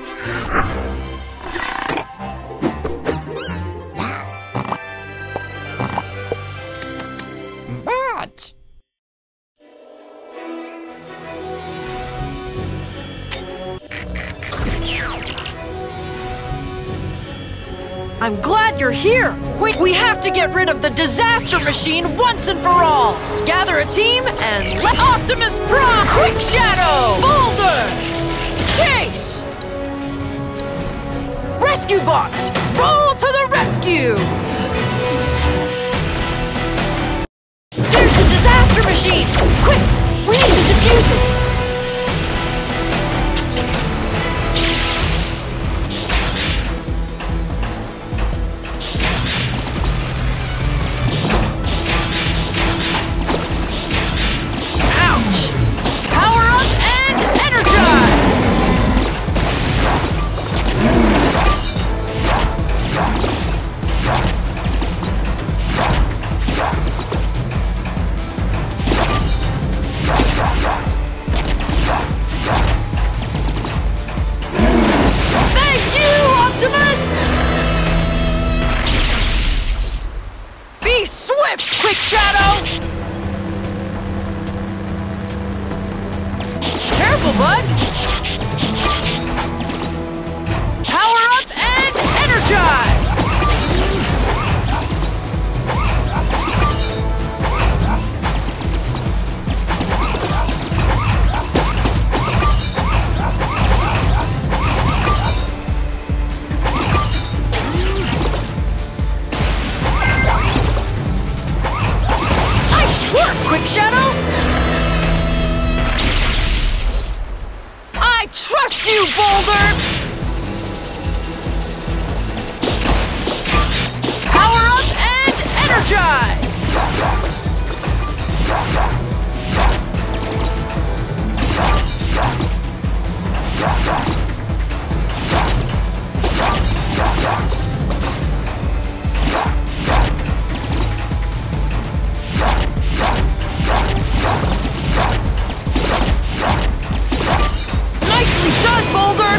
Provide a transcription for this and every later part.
But... I'm glad you're here! We have to get rid of the disaster machine once and for all! Gather a team and let Optimus Prime! Quick Shadow! Boulder! Chase! Rescue bots! Roll to the rescue! There's the disaster machine! Quick! We need to defuse it! Quick Shadow! Careful, bud! Power up and energize! Quick Shadow? I trust you, Boulder! Power up and energize! Nicely done, Boulder!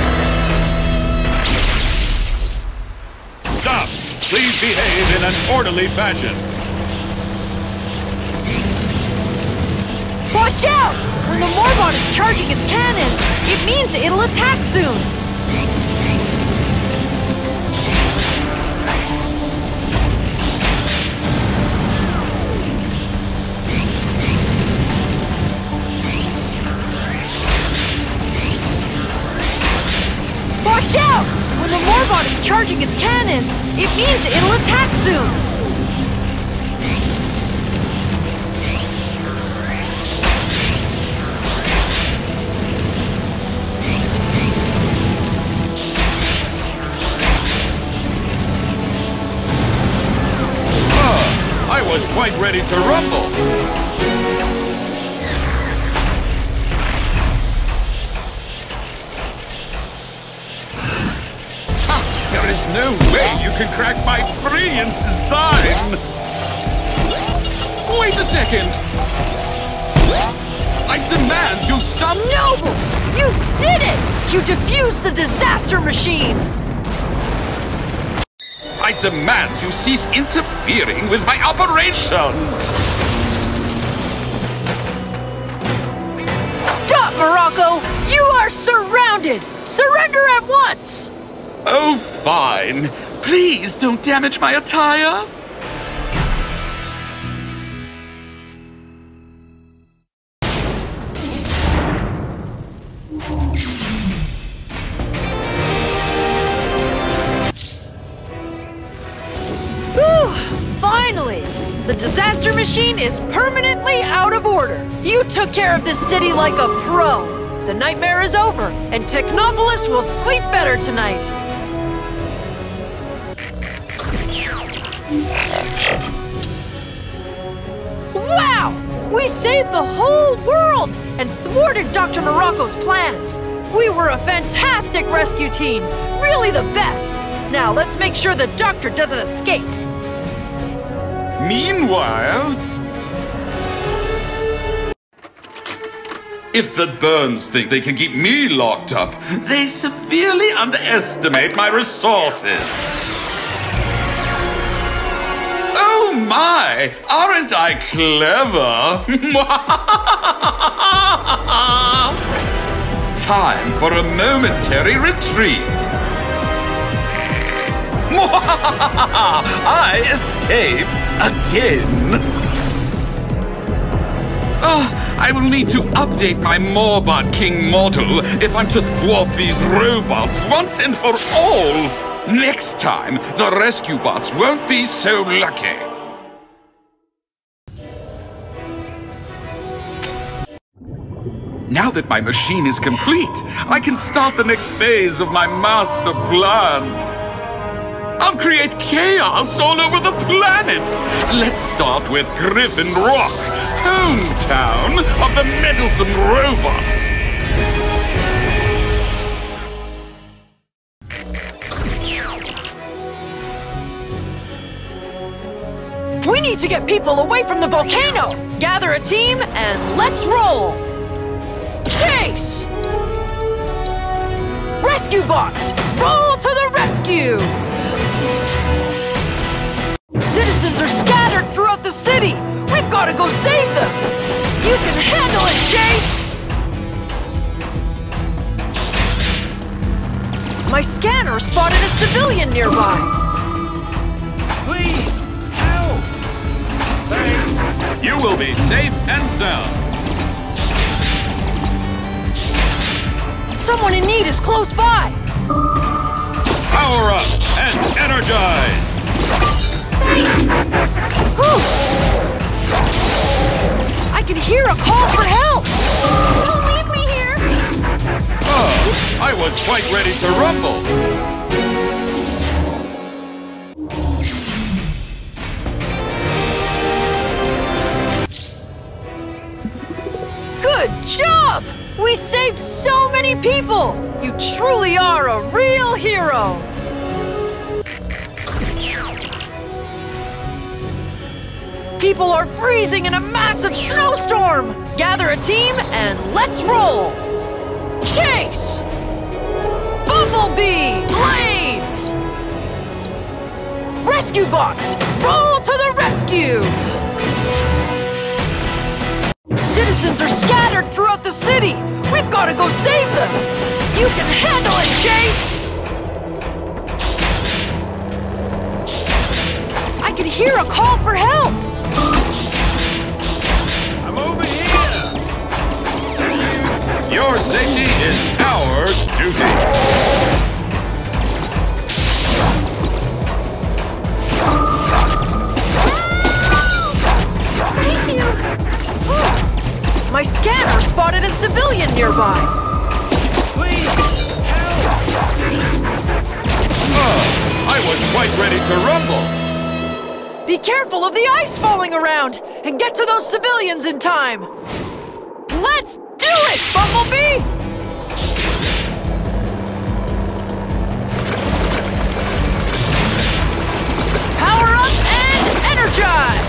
Stop! Please behave in an orderly fashion. Watch out! When the Morbot is charging its cannons, it means it'll attack soon! Watch out! When the Morbot is charging its cannons, it means it'll attack soon! I was quite ready to rumble. There is no way you can crack my brilliant design! Wait a second! I demand you stop— Noble! You did it! You defused the disaster machine! I demand you cease interfering with my operations! Stop, Morocco! You are surrounded! Surrender at once! Oh, fine. Please don't damage my attire. Whew! Finally! The disaster machine is permanently out of order. You took care of this city like a pro. The nightmare is over, and Technopolis will sleep better tonight. Wow! We saved the whole world and thwarted Dr. Morocco's plans. We were a fantastic rescue team, really the best. Now let's make sure the doctor doesn't escape. Meanwhile... If the Burns think they can keep me locked up, they severely underestimate my resources. Oh my! Aren't I clever? Time for a momentary retreat. I escape again. I will need to update my Morbot King model if I'm to thwart these robots once and for all. Next time, the rescue bots won't be so lucky. Now that my machine is complete, I can start the next phase of my master plan. I'll create chaos all over the planet. Let's start with Griffin Rock, hometown of the meddlesome robots. We need to get people away from the volcano! Gather a team and let's roll! Chase! Rescue bots, roll to the rescue! Citizens are scattered throughout the city! We've got to go save them! You can handle it, Chase! My scanner spotted a civilian nearby! Please, help! Thanks. You will be safe and sound. Someone in need is close by! Power up and energize! I can hear a call for help! Don't leave me here! Oh, I was quite ready to rumble. Good job! We saved so many people! You truly are a real hero! People are freezing in a massive snowstorm! Gather a team and let's roll! Chase! Bumblebee! Blades! Rescue bots! Roll to the rescue! Citizens are scattered throughout the city! We've got to go save them! You can handle it, Chase! I can hear a call for help! I'm over here! Your safety is our duty! Thank you! My scanner spotted a civilian nearby! Please, help! I was quite ready to rumble! Be careful of the ice falling around! And get to those civilians in time! Let's do it, Bumblebee! Power up and energize!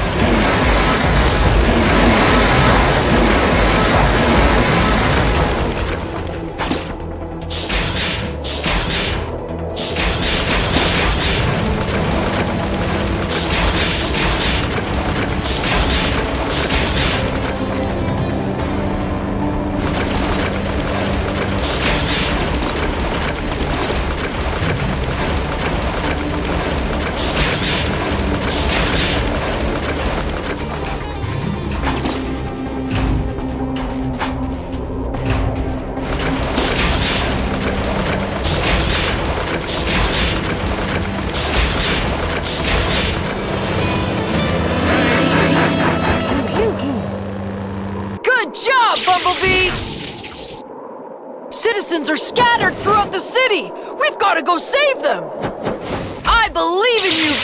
Bumblebee! Citizens are scattered throughout the city! We've got to go save them! I believe in you,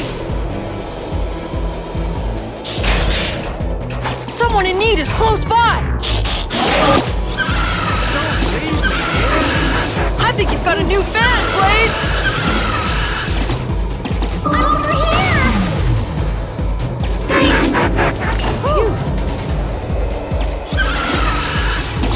Blades! Someone in need is close by! I think you've got a new fan, Blades! I'm over here! Thanks!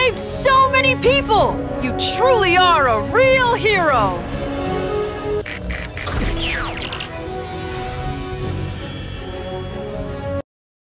saved so many people! You truly are a real hero!